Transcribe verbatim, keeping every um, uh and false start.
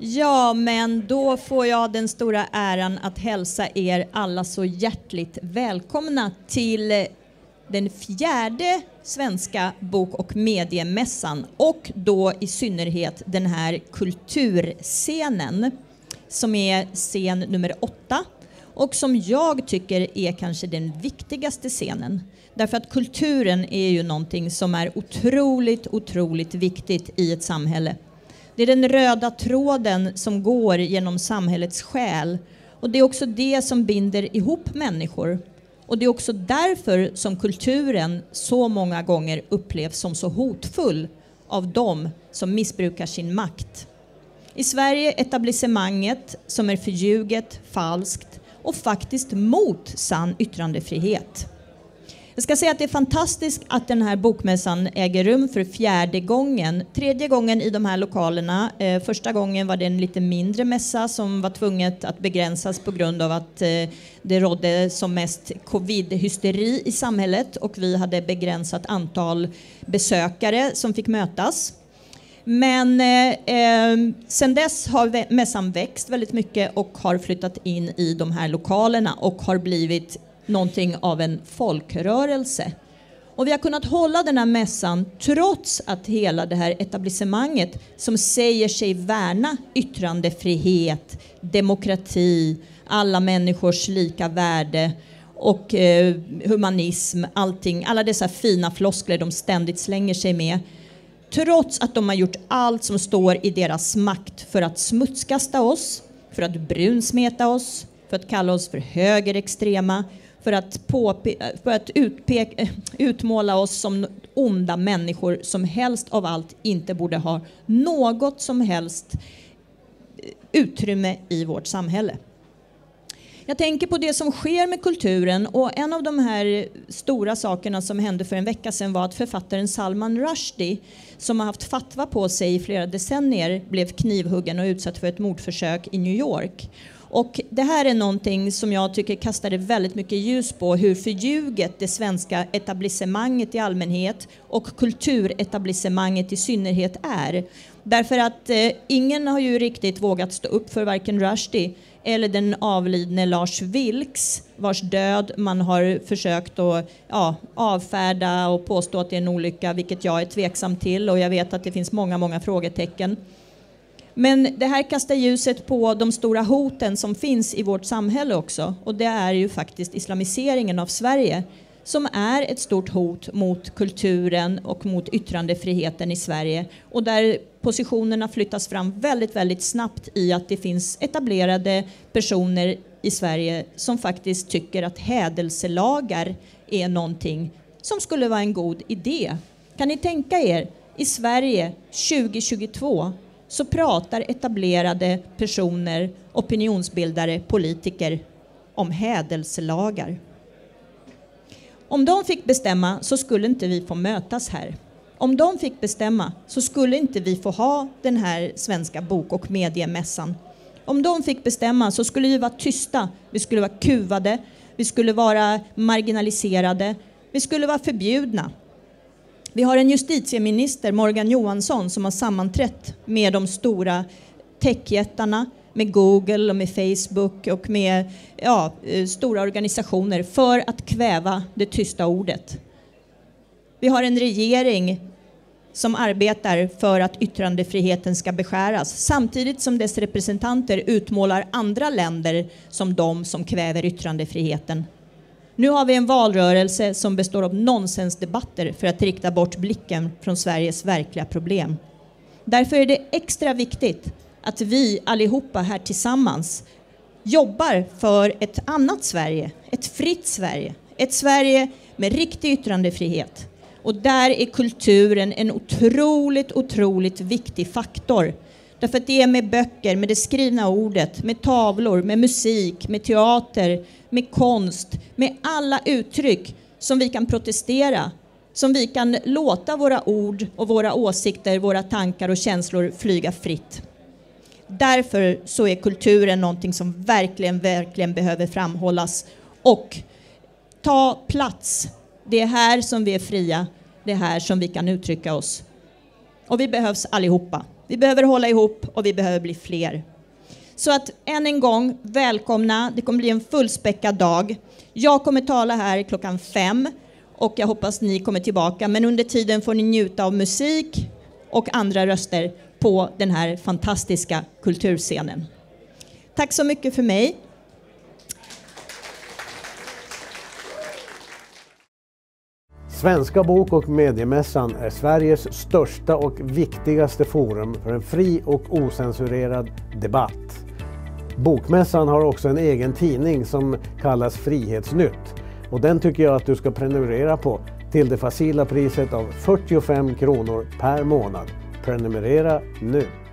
Ja, men då får jag den stora äran att hälsa er alla så hjärtligt välkomna till den fjärde svenska bok- och mediemässan, och då i synnerhet den här kulturscenen som är scen nummer åtta och som jag tycker är kanske den viktigaste scenen. Därför att kulturen är ju någonting som är otroligt, otroligt viktigt i ett samhälle. Det är den röda tråden som går genom samhällets själ, och det är också det som binder ihop människor. Och det är också därför som kulturen så många gånger upplevs som så hotfull av dem som missbrukar sin makt. I Sverige etablissemanget som är förljuget, falskt och faktiskt mot sann yttrandefrihet. Jag ska säga att det är fantastiskt att den här bokmässan äger rum för fjärde gången. Tredje gången i de här lokalerna. Eh, första gången var det en lite mindre mässa som var tvunget att begränsas på grund av att eh, det rådde som mest covid-hysteri i samhället och vi hade begränsat antal besökare som fick mötas. Men eh, sen dess har mässan växt väldigt mycket och har flyttat in i de här lokalerna och har blivit någonting av en folkrörelse. Och vi har kunnat hålla den här mässan trots att hela det här etablissemanget som säger sig värna yttrandefrihet, demokrati, alla människors lika värde och eh, humanism, allting, alla dessa fina floskler de ständigt slänger sig med. Trots att de har gjort allt som står i deras makt för att smutskasta oss, för att brunsmeta oss, för att kalla oss för högerextrema, för att, påpe- för att utpeka, utmåla oss som onda människor som helst av allt inte borde ha något som helst utrymme i vårt samhälle. Jag tänker på det som sker med kulturen, och en av de här stora sakerna som hände för en vecka sedan var att författaren Salman Rushdie, som har haft fatwa på sig i flera decennier, blev knivhuggen och utsatt för ett mordförsök i New York. Och det här är någonting som jag tycker kastade väldigt mycket ljus på hur förljuget det svenska etablissemanget i allmänhet och kulturetablissemanget i synnerhet är. Därför att eh, ingen har ju riktigt vågat stå upp för varken Rushdie eller den avlidne Lars Vilks, vars död man har försökt att ja, avfärda och påstå att det är en olycka, vilket jag är tveksam till, och jag vet att det finns många, många frågetecken. Men det här kastar ljuset på de stora hoten som finns i vårt samhälle också, och det är ju faktiskt islamiseringen av Sverige som är ett stort hot mot kulturen och mot yttrandefriheten i Sverige, och där positionerna flyttas fram väldigt, väldigt snabbt i att det finns etablerade personer i Sverige som faktiskt tycker att hädelselagar är någonting som skulle vara en god idé. Kan ni tänka er, i Sverige tjugo tjugotvå så pratar etablerade personer, opinionsbildare, politiker om hädelselagar. Om de fick bestämma så skulle inte vi få mötas här. Om de fick bestämma så skulle inte vi få ha den här svenska bok- och mediemässan. Om de fick bestämma så skulle vi vara tysta, vi skulle vara kuvade, vi skulle vara marginaliserade, vi skulle vara förbjudna. Vi har en justitieminister, Morgan Johansson, som har sammanträtt med de stora techjättarna, med Google och med Facebook och med ja, stora organisationer för att kväva det tysta ordet. Vi har en regering som arbetar för att yttrandefriheten ska beskäras, samtidigt som dess representanter utmålar andra länder som de som kväver yttrandefriheten. Nu har vi en valrörelse som består av nonsensdebatter för att rikta bort blicken från Sveriges verkliga problem. Därför är det extra viktigt att vi allihopa här tillsammans jobbar för ett annat Sverige, ett fritt Sverige, ett Sverige med riktig yttrandefrihet. Och där är kulturen en otroligt, otroligt viktig faktor. Därför att det är med böcker, med det skrivna ordet, med tavlor, med musik, med teater, med konst, med alla uttryck som vi kan protestera, som vi kan låta våra ord och våra åsikter, våra tankar och känslor flyga fritt. Därför så är kulturen någonting som verkligen, verkligen behöver framhållas och ta plats. Det är här som vi är fria, det är här som vi kan uttrycka oss. Och vi behövs allihopa. Vi behöver hålla ihop och vi behöver bli fler. Så att än en gång, välkomna. Det kommer bli en fullspäckad dag. Jag kommer tala här klockan fem och jag hoppas ni kommer tillbaka. Men under tiden får ni njuta av musik och andra röster på den här fantastiska kulturscenen. Tack så mycket för mig. Svenska bok- och mediemässan är Sveriges största och viktigaste forum för en fri och ocensurerad debatt. Bokmässan har också en egen tidning som kallas Frihetsnytt och den tycker jag att du ska prenumerera på till det facila priset av fyrtiofem kronor per månad. Prenumerera nu!